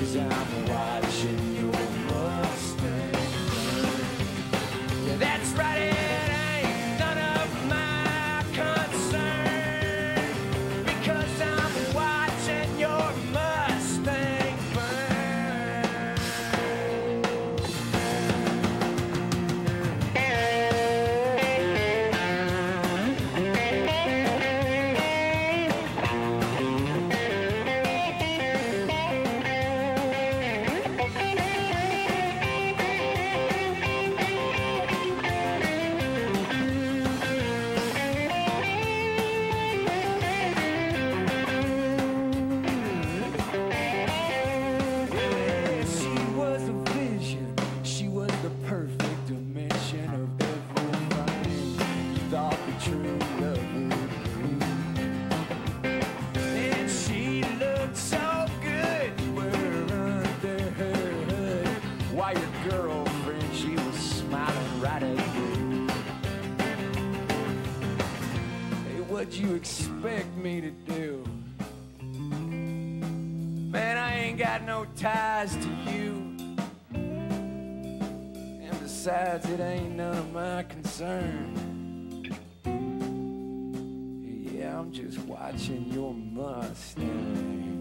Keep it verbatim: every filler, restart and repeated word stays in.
'cause I'm watching your Mustang burn. Yeah, that's right, it ain't none of my concern, because I'm watching your Mustang burn. Perfect dimension of everything you thought the true love would be. And she looked so good, you were under her hood, while your girlfriend, she was smiling right at you. Hey, what'd you expect me to do? Man, I ain't got no ties to you. Besides, it ain't none of my concern. Yeah, I'm just watching your Mustang.